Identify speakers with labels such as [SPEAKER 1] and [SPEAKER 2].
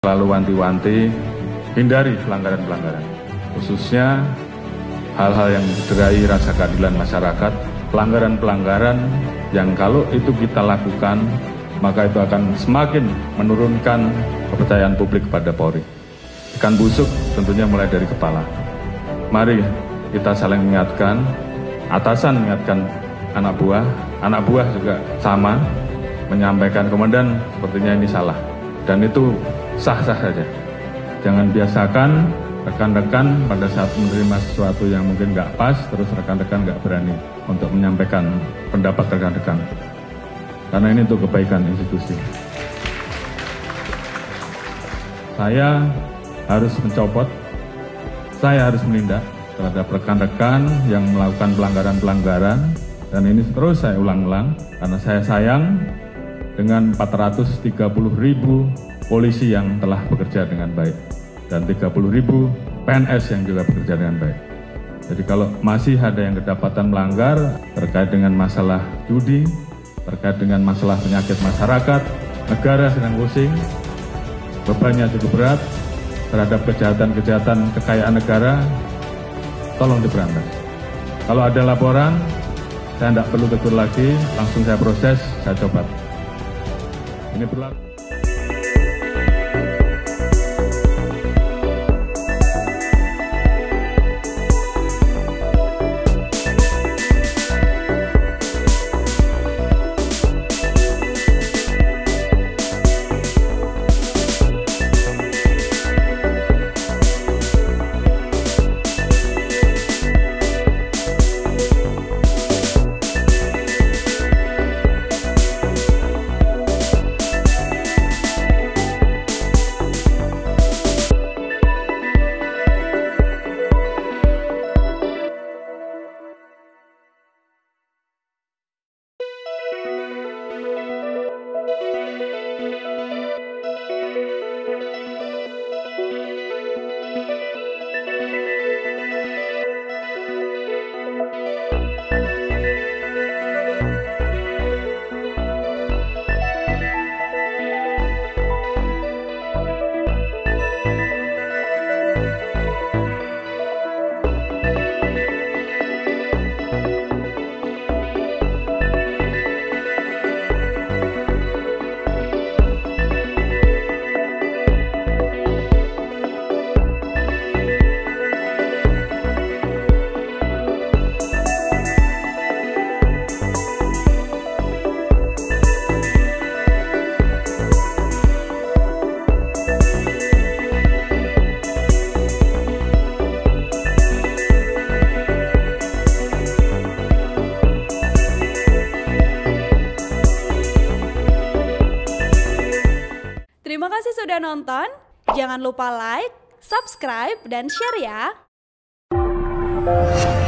[SPEAKER 1] Selalu wanti-wanti, hindari pelanggaran-pelanggaran, khususnya hal-hal yang mencederai rasa keadilan masyarakat, pelanggaran-pelanggaran yang kalau itu kita lakukan, maka itu akan semakin menurunkan kepercayaan publik kepada Polri. Ikan busuk tentunya mulai dari kepala. Mari kita saling mengingatkan, atasan mengingatkan anak buah juga sama, menyampaikan komandan sepertinya ini salah. Dan itu sah-sah saja. Jangan biasakan rekan-rekan pada saat menerima sesuatu yang mungkin nggak pas, terus rekan-rekan nggak berani untuk menyampaikan pendapat rekan-rekan. Karena ini untuk kebaikan institusi. Saya harus mencopot, saya harus menindak terhadap rekan-rekan yang melakukan pelanggaran-pelanggaran, dan ini terus saya ulang-ulang, karena saya sayang dengan 430.000 polisi yang telah bekerja dengan baik, dan 30.000 PNS yang juga bekerja dengan baik. Jadi kalau masih ada yang kedapatan melanggar terkait dengan masalah judi, terkait dengan masalah penyakit masyarakat, negara sedang pusing, bebannya cukup berat terhadap kejahatan-kejahatan kekayaan negara, tolong diberantas. Kalau ada laporan, saya tidak perlu tegur lagi, langsung saya proses, saya copot. Ini berlaku.
[SPEAKER 2] Terima kasih sudah nonton. Jangan lupa like, subscribe, dan share ya.